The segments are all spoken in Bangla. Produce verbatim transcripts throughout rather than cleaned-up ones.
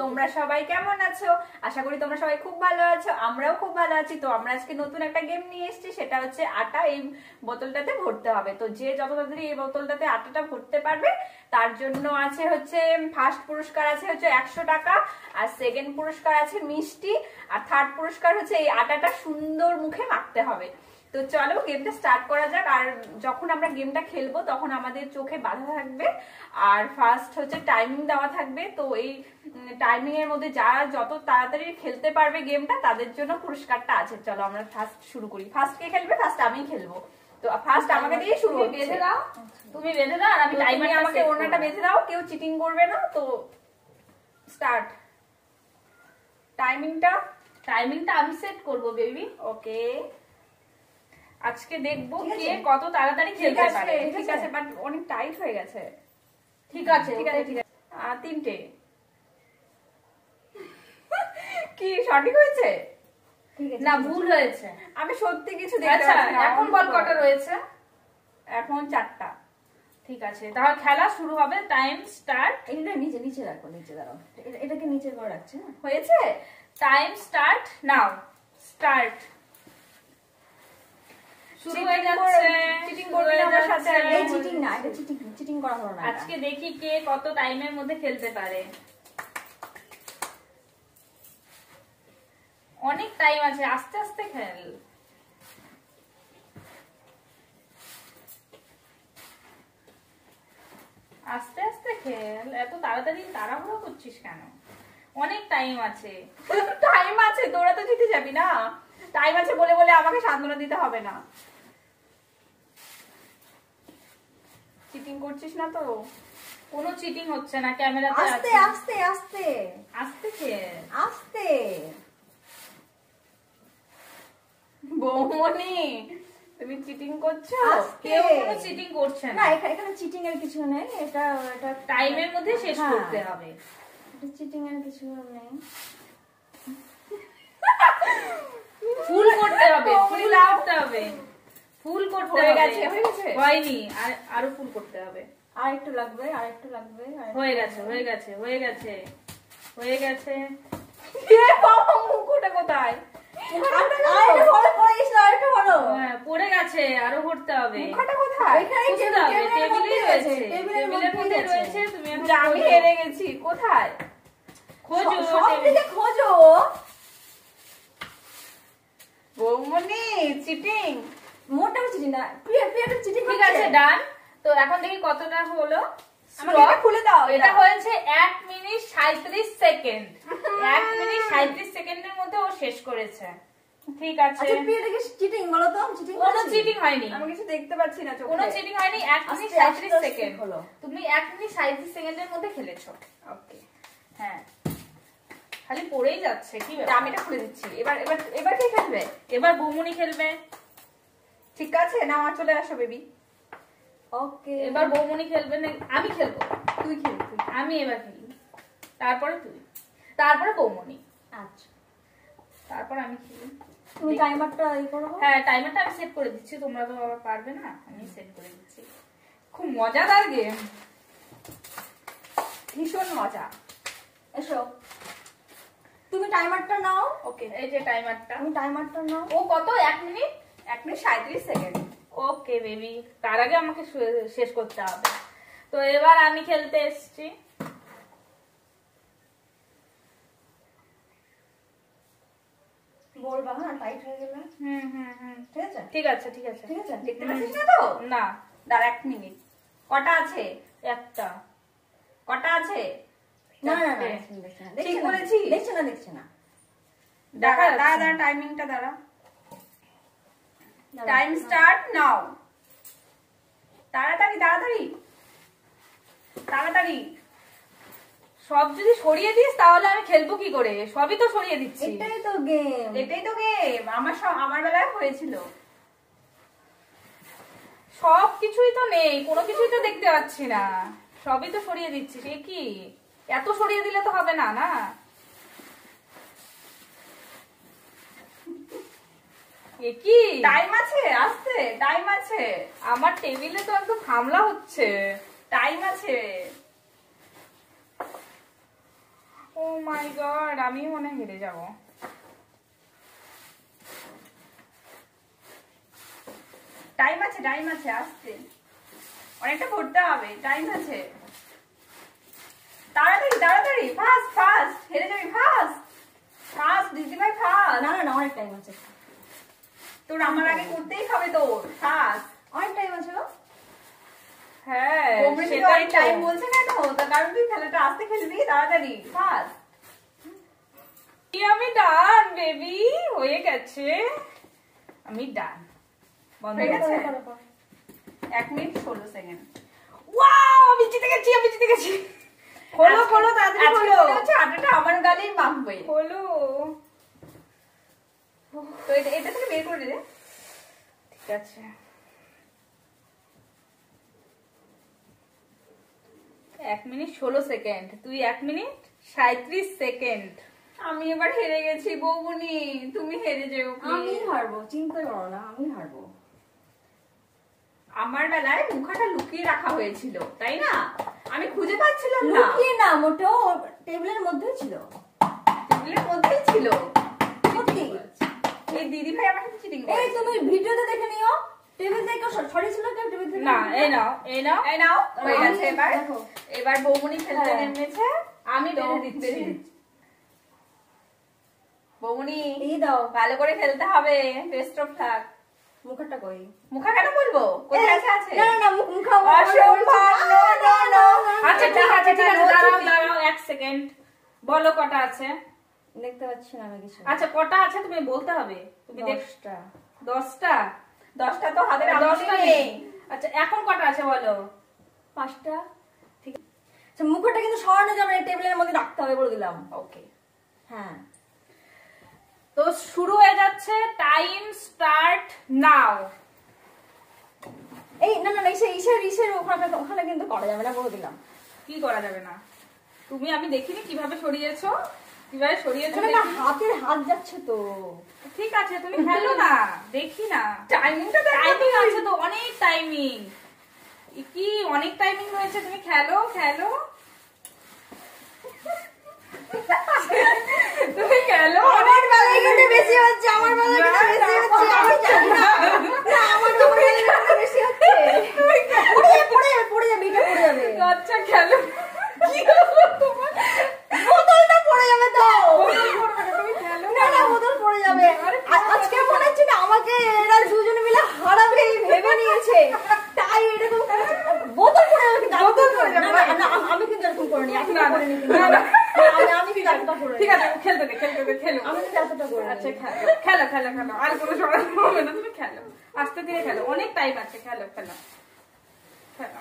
তোমরা সবাই কেমন আছো? আশা করি তোমরা সবাই খুব ভালো আছো, আমরাও খুব ভালো আছি। তো আমরা আজকে নতুন একটা গেম নিয়ে এসেছি, সেটা হচ্ছে আটা এই বোতলটাতে ভরতে হবে। তো যে যত তাড়াতাড়ি এই বোতলটাতে আটাটা ভরতে পারবে তার জন্য আছে হচ্ছে ফার্স্ট পুরস্কার আছে হচ্ছে একশো টাকা, আর সেকেন্ড পুরস্কার আছে মিষ্টি, আর থার্ড পুরস্কার হচ্ছে এই আটাটা সুন্দর মুখে মাখতে হবে। তো চলো গেমটা স্টার্ট করা যাক। আর যখন আমরা গেমটা খেলবো তখন আমাদের চোখে বাধা থাকবে, আর ফার্স্ট হচ্ছে টাইমিং দেওয়া থাকবে। তো এই টাইমিং এর মধ্যে যারা যত তাড়াতাড়ি খেলতে পারবে গেমটা তাদের জন্য পুরস্কারটা আছে। চলো আমরা ফার্স্ট শুরু করি। ফার্স্ট কে খেলবে? ফার্স্ট আমি খেলবো। তো ফার্স্ট আমাকে দিয়ে শুরু। বেঁধে দাও, তুমি বেঁধে দাও আর আমি টাইমার আমাকে ওড়নাটা বেঁধে দাও, কেউ চিটিং করবে না। তো স্টার্ট। টাইমিংটা টাইমিংটা আমি সেট করব বেবি। ওকে, আজকে দেখবো কে কত তাড়াতাড়ি খেলতে পারে। ঠিক আছে, বাট অনেক টাইট হয়ে গেছে। ঠিক আছে ঠিক আছে ঠিক আছে। আর তিনটে কি সঠিক হয়েছে না ভুল হয়েছে? আমি সত্যি কিছু দেখতে পাচ্ছি না। এখন বল কটা রয়েছে? এখন চারটা। ঠিক আছে, তাহলে খেলা শুরু হবে। Time start. এটা নিচে নিচে রাখো, নিচে দাঁড়াও, এটাকে নিচে করে রাখছে। হয়েছে? Time start now. স্টার্ট। শুরু হয়ে যাচ্ছে। চিটিং করবে না আমার সাথে? এই চিটিং না, এটা চিটিং চিটিং করা হলো না। আজকে দেখি কে কত টাইমের মধ্যে খেলতে পারে। অনেক টাইম আছে, আস্তে আস্তে খেল। আস্তে আস্তে খেল, এত তাড়াতাড়ি তাড়াহুড়ো করছিস কেন? অনেক টাইম আছে। টাইম আছে, তোরা তো জিতে যাবি না। টাইম আছে বলে বলে আমাকে সান্ত্বনা দিতে হবে না। চিটিং করছিস না তো? কোনো চিটিং হচ্ছে না, ক্যামেরাতে আস্তে আস্তে আস্তে আস্তে খেল, আস্তে। বৌমনি তুমি চিটিং করছো? কেউ কোনো চিটিং করছে না, এখানে চিটিং এর কিছু নেই। এটা এটা টাইমের মধ্যে শেষ করতে হবে। এটা চিটিং এর কিছু নেই। ফুল করতে হবে, ফুল করতে হবে, ফুল করতে হবে। হয়ে গেছে হয়ে গেছে হয়নি, আর আরো ফুল করতে হবে। আর একটু লাগবে, আর একটু লাগবে। হয়ে গেছে হয়ে গেছে হয়ে গেছে হয়ে গেছে। এ বাবা, মুখটা কোথায়? পড়ে গেছে, আরো ভরতে হবে। মুখটা কোথায়? টেবিলের রয়েছে, টেবিলের মধ্যে রয়েছে। তুমি আমি হেরে গেছি। কোথায়? খোঁজো, সবদিকে খোঁজো। বৌমনি চিটিং। মোটেও চিটিং না, প্রিয়া প্রিয়া চিটিং। ঠিক আছে, ডান। তো এখন দেখি কতটা হলো। আমাকে খুলে দাও। এটা হয়েছে এক মিনিট সাঁইত্রিশ সেকেন্ড। এক মিনিট সাঁইত্রিশ সেকেন্ডের মধ্যে ও শেষ করেছে। ঠিক আছে। আচ্ছা প্রিয়া, এটা কি চিটিং বলো তো? চিটিং? কোনো চিটিং হয়নি, আমি কিছু দেখতে পাচ্ছি না চোখে। কোনো চিটিং হয়নি। এক মিনিট সাঁইত্রিশ সেকেন্ড হলো। তুমি এক মিনিট সাঁইত্রিশ সেকেন্ডের মধ্যে খেলেছো। ওকে, হ্যাঁ, খালি পড়েই যাচ্ছে। কি ব্যাপার? আমি এটা খুলে দিচ্ছি। এবার এবার এবার কে খেলবে? এবার বৌমনি খেলবে। ঠিক আছে, না আমার চলে আসো বেবি। ওকে, এবার বৌমনি খেলবে না, আমি খেলবো। তুই খেল, তুই। আমি এবার খেলি, তারপরে তুই, তারপরে বৌমনি, আচ্ছা তারপর আমি খেলি। তুমি টাইমারটা ই করো। হ্যাঁ, টাইমারটা আমি সেট করে দিচ্ছি। তোমরা তো আবার পারবে না, আমি সেট করে দিচ্ছি। খুব মজাদার গেম, ভীষণ মজা। এসো, তুমি টাইমারটা নাও। ওকে, এই যে টাইমারটা। তুমি টাইমারটা নাও। ও কত? এক মিনিট এক মিনিট সাঁইত্রিশ সেকেন্ড। ওকে বেবি, তার আগে আমাকে শেষ করতে হবে। তো এবার আমি খেলতে এসেছি। বলবা হ্যাঁ, টাইট হয়ে গেলে। হুম হুম হুম ঠিক আছে ঠিক আছে ঠিক আছে ঠিক আছে। দেখতে পাচ্ছিস না তো? না, দাঁড়া এক মিনিট। কটা আছে? একটা। কটা আছে? না না না, চারটে। দেখছে না, ঠিক দেখছে না, বলেছি? দেখছে না, দেখছে না। দাঁড়া দেখা দাঁড়া যাচ্ছে দাঁড়া, টাইমিংটা দাঁড়া। Time start now. তাড়াতাড়ি তাড়াতাড়ি তাড়াতাড়ি। সব যদি সরিয়ে দিস তাহলে আমি খেলবো কি করে? সবই তো সরিয়ে দিচ্ছি। এটাই তো গেম, এটাই তো গেম। আমার সব আমার বেলায় হয়েছিল। সব কিছুই তো নেই, কোনো কিছুই তো দেখতে পাচ্ছি না। সবই তো সরিয়ে দিচ্ছি। সে কি, এত সরিয়ে দিলে তো হবে না। না, এ কি? টাইম আছে, আসতে টাইম আছে। আমার টেবিলে তো একদম হামলা হচ্ছে। টাইম আছে। ও মাই গড, আমি মনে হয় হেরে যাব। টাইম আছে, টাইম আছে, আসতে অনেকটা করতে হবে, টাইম আছে। তাড়াতাড়ি তাড়াতাড়ি, ফাস্ট ফাস্ট, হেরে যাবি, ফাস্ট ফাস্ট দিদি ভাই, ফাস্ট। না না না, অনেক টাইম আছে। তোর আমার আগে করতেই হবে তোর, ফাস্ট। অনেক টাইম আছে গো। হ্যাঁ সেটাই টাইম বলছে কেন? তার কারণ তুই খেলাটা আস্তে খেলবি, তাড়াতাড়ি ফাস্ট। আমি ডান বেবি, হয়ে গেছে, আমি ডান। বন্ধ হয়ে গেছে? করো, করো। এক মিনিট ষোলো সেকেন্ড। ওয়াও, আমি জিতে গেছি, আমি জিতে গেছি। খোলো খোলো, তাড়াতাড়ি খোলো। হচ্ছে আটাটা আমার গালেই মাখবে। খোলো। তো এটা এটা থেকে বের করে দে। ঠিক আছে, এক মিনিট ষোলো সেকেন্ড, তুই এক মিনিট সাঁত্রিশ সেকেন্ড। আমি এবার হেরে গেছি বৌমনি, তুমি হেরে যেও আমি please। হারবো, চিন্তা করো না, আমি হারবো। আমার বেলায় মুখাটা লুকিয়ে রাখা হয়েছিল, তাই না? আমি খুঁজে পাচ্ছিলাম না। লুকিয়ে না, মোটেও টেবিলের মধ্যেই ছিল। টেবিলের মধ্যেই ছিল। সত্যি। এই দিদি ভাই আমার সাথে চিটিং এই করে। তুমি ভিডিওতে দেখে নিও, টেবিল থেকে সরি ছিল কেউ টেবিল থেকে? না, এই নাও, এই নাও, এই নাও, হয়ে আমি- গেছে এবার। দেখো। এবার বৌমনি খেলতে হ্যাঁ। নেমেছে। আমি তো বেঁধে দিচ্ছি। বেঁধে দিচ্ছি। বৌমনি এই দাও, ভালো করে খেলতে হবে, বেস্ট অফ লাক। মুখটা কই? মুখা কেন বলবো? কোথায় আছে আছে? না না না, মুখ মুখা অসম্ভব, নো নো নো। আচ্ছা ঠিক আছে, ঠিক আছে, দাঁড়াও দাঁড়াও এক সেকেন্ড, বলো কটা আছে। দেখতে পাচ্ছি না আমি কিছু। আচ্ছা কটা আছে তুমি বলতে হবে, তুমি দেখ। দশটা। দশটা? দশটা তো হাতের দশটা আঙুলে নেই। নেই। আচ্ছা এখন কটা আছে বলো। পাঁচটা। ঠিক আছে, আচ্ছা মুখটা কিন্তু সরানো যাবে না, টেবিলের মধ্যে রাখতে হবে বলে দিলাম। ওকে, হ্যাঁ। তো শুরু হয়ে যাচ্ছে, টাইম স্টার্ট নাও। এই না না না, ইসে ইসের ইসের ওখানে ওখানে কিন্তু করা যাবে না বলে দিলাম। কি করা যাবে না? তুমি, আমি দেখিনি কিভাবে সরিয়েছো, কিভাবে সরিয়েছো না না, দেখি। হাতের হাত যাচ্ছে তো। ঠিক আছে, তুমি খেলো না, দেখি না। টাইমিংটা টাইমিং আছে তো, অনেক টাইমিং। কি অনেক টাইমিং হয়েছে, তুমি খেলো খেলো, তুমি খেলো। আমার বেলায় কিন্তু বেশি হচ্ছে, আমার বেলায় কিন্তু বেশি হচ্ছে, আমি জানি না। না, আমার বেলায় কিন্তু বেশি হচ্ছে। পড়ে যাবে, পড়ে যাবে, পড়ে যাবে, এটা পড়ে যাবে। আচ্ছা খেলো। কি হলো তোমার? বোতলটা পড়ে যাবে তো। বোতল পড়বে না, তুমি খেলো না না, বোতল পড়ে যাবে। আ- আজকে মনে হচ্ছে না আমাকে এরা দুজনে মিলে হারাবে ভেবে নিয়েছে, তাই এরকম করেছে। বোতল পড়ে যাবে কিন্তু, বোতল পড়ে যাবে। না, না, না, আমি- আমি কিন্তু এরকম করিনি, আমি না, না, করিনি কিন্তু। না, না। আমি- আমি কিন্তু এতটা করিনি। ঠিক আছে, খেলতে দে, খেলতে দে, খেলো। আমি কিন্তু এতটা করিনি। আচ্ছা খেলো খেলো খেলো খেলো, আর কোনো সময় হবে না, তুমি খেলো, আস্তে ধীরে খেলো, অনেক টাইম আছে, খেলো খেলো খেলো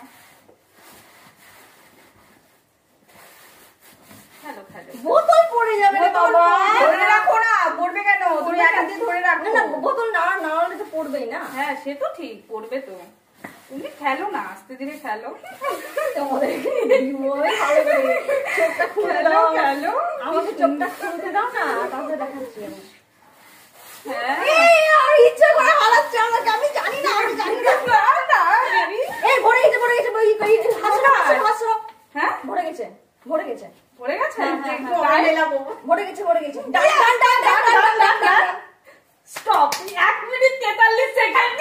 খেলো খেলো। বোতল পড়ে যাবে রে বোতল বাবা। ধরে রাখো না, পড়বে কেন? তুমি এক হাতে ধরে রাখো। না না, বোতল না নাড়ালে তো পড়বেই না। হ্যাঁ সে তো ঠিক, পড়বে তো, তুমি খেলো না, আস্তে ধীরে খেলো। তোমাদের ওই ভালো করে চোখটা খুলে খেলো দাও। খেলো। আমাকে চোখটা খুলতে দাও না, তারপরে দেখাচ্ছি আমি। হ্যাঁ এই, আর ইচ্ছা করে হারাচ্ছে আমাকে, আমি জানি না, আমি জানি না। না, না, baby। এই ভরে গেছে, ভরে গেছে, ওই ওই হাসলো, হাসলো, হাসলো। হ্যাঁ ভরে গেছে, ভরে গেছে, পড়ে গেছে। হ্যাঁ, হ্যাঁ, একটু হ্যাঁ। আগে লাবো। ভরে গেছে, ভরে গেছে। Done, done, done, done, done, done, done, done. Stop, এক মিনিট তেতাল্লিশ সেকেন্ড।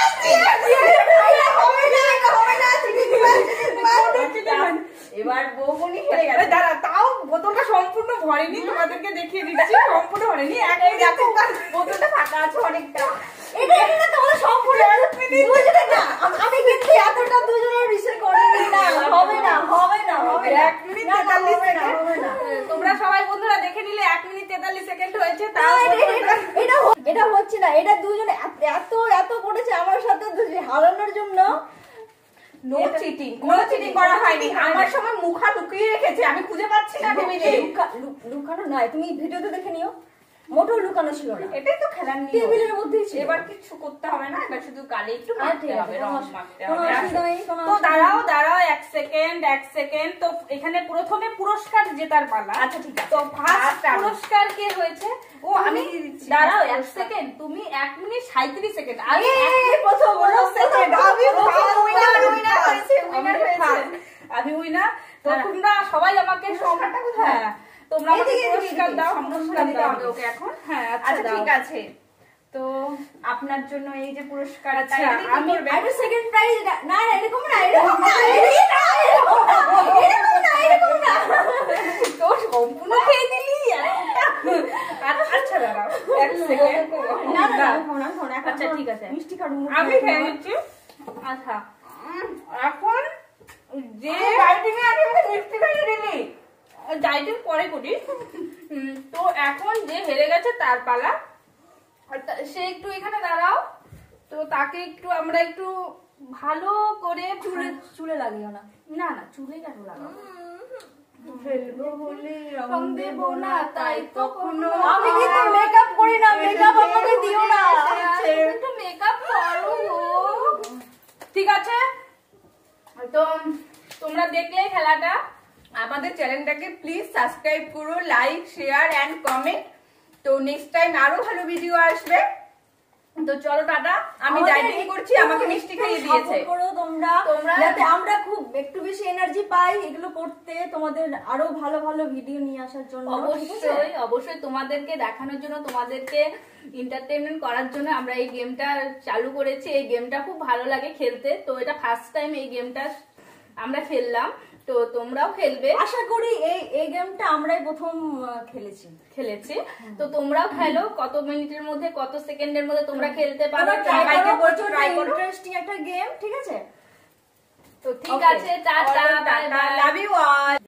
হবে না, এটা হবে না, চিটিং মার, চিটিং মার। এবার বৌমনি হেরে গেছে। এই দাঁড়া, তাও বোতলটা সম্পূর্ণ ভরেনি, তোমাদেরকে দেখিয়ে দিচ্ছি, সম্পূর্ণ ভরেনি। এক এই দেখো, মিনিট বোতলটা ফাঁকা আছে অনেকটা। এটা এটা তোমাদের সম্পূর্ণ দুজনে না, আম- আমি কিন্তু এতটা দুজনের বিষয় করিনি না, হবে না, হবে না, হবে না। এক মিনিট না, না, তেতাল্লিশ হবে না, সেকেন্ড। হবে না। তোমরা সবাই বন্ধুরা দেখে নিলে এক মিনিট তেতাল্লিশ সেকেন্ড হয়েছে। না, তাও এটা- এটা- এটা হ- এটা হচ্ছে না, এটা দুজনে এত- এত এত করেছে আমার সাথে দুজনে হারানোর জন্য। নো চিটিং, কোনো চিটিং করা হয়নি। আমার সময় মুখা লুকিয়ে রেখেছে, আমি খুঁজে পাচ্ছি না টেবিলে। লুকা- লু- লুকানো নয়, তুমি ভিডিওতে দেখে নিও, মোটেও লুকানো ছিল না, এটাই তো খেলার নিয়ম। টেবিলের মধ্যেই ছিল। এবার কিছু করতে হবে না, এবার শুধু গালে একটু আর মাখতে ঠিক আছে, হবে, কোনো রং অসু- মাখতে কোনো হবে। অসুবিধা নেই, কোনো তো অসুবিধা দাঁড়াও নেই। দাঁড়াও এক সেকেন্ড এক সেকেন্ড। তো এখানে প্রথমে পুরস্কার জেতার পালা। আচ্ছা, ঠিক আছে। তো ফার্স্ট First আমি। পুরস্কার কে হয়েছে? ও আমি দিয়ে দিচ্ছি। দাঁড়াও এক পুরস্কার। সেকেন্ড, তুমি এক মিনিট সাঁইত্রিশ সেকেন্ড। আমি এই, এক মিনিট প্রথম, কোনো প্রথম, second, আমি প্রথম, first winner, প্রথম, winner হয়েছে, আমি winner হয়েছে। first, আমি উইনার। তো হ্যাঁ। তোমরা সবাই আমাকে পুরস্কারটা কোথায়? হ্যাঁ, তোমরা আমাকে এদিকে, পুরস্কার এদিকে, দাও, সম্মান পুরস্কার দিতে দাও হবে ওকে এখন। হ্যাঁ আচ্ছা আচ্ছা দাও। ঠিক আছে, তো আপনার জন্য এই যে পুরস্কার, আচ্ছা, আমি আমি- আরে সেকেন্ড প্রাইজ না না এরকম না এরকম না এরকম না এরকম না এরকম না তো সম্পূর্ণ খেয়ে দিলি একটা। আ- আচ্ছা দাঁড়াও এক সেকেন্ড। না না না খাও না খাও না এখন আচ্ছা, ঠিক আছে। মিষ্টি খাবো আমি খেয়ে নিচ্ছি। আচ্ছা এখন যে ডাইটিং এ আগে আমাকে মিষ্টি খাইয়ে দিলি। ডাইটিং পরে করি। উম, তো এখন যে হেরে গেছে তার পালা। আর তা- সে একটু এখানে দাঁড়াও, তো তাকে একটু আমরা একটু ভালো করে চুলে চুলে লাগিও না না না চুলে কেন লাগাবো? ফেলবো বলে রং দেবো না তাই কখনো আমি কিন্তু মেকআপ করি না মেকআপ আমাকে দিও না একটু মেকআপ করো গো। ঠিক আছে, তো তোমরা দেখলে খেলাটা। আমাদের চ্যানেলটাকে প্লিজ সাবস্ক্রাইব করো, লাইক শেয়ার এন্ড কমেন্ট। তো নেক্সট টাইম আরো ভালো ভিডিও আসবে। তো চলো টাটা, আমি আমাদের ডাইটিং করছি, একটু- আমাকে মিষ্টি একটু খাইয়ে দিয়েছে। support করো তোমরা তোমরা- যাতে আমরা খুব একটু বেশি এনার্জি পাই এগুলো করতে, তোমাদের আরো ভালো ভালো ভিডিও নিয়ে আসার জন্য ঠিক আছে? অবশ্যই অবশ্যই তোমাদেরকে দেখানোর জন্য, তোমাদেরকে এন্টারটেইনমেন্ট করার জন্য আমরা এই গেমটা চালু করেছি। এই গেমটা খুব ভালো লাগে খেলতে, তো এটা ফার্স্ট টাইম এই গেমটা আমরা খেললাম, তো তোমরাও খেলবে। আশা করি এই এই গেমটা আমরাই প্রথম আহ, খেলেছি। খেলেছি, তো তোমরাও খেলো। কত মিনিটের মধ্যে কত সেকেন্ডের মধ্যে তোমরা খেলতে পারো তোমরা try সবাইকে করো, বলছি প্রচন্ড try করো। ইন্টারেস্টিং একটা গেম, ঠিক আছে? তো ঠিক Okay. আছে, tata, bye bye. Love you all.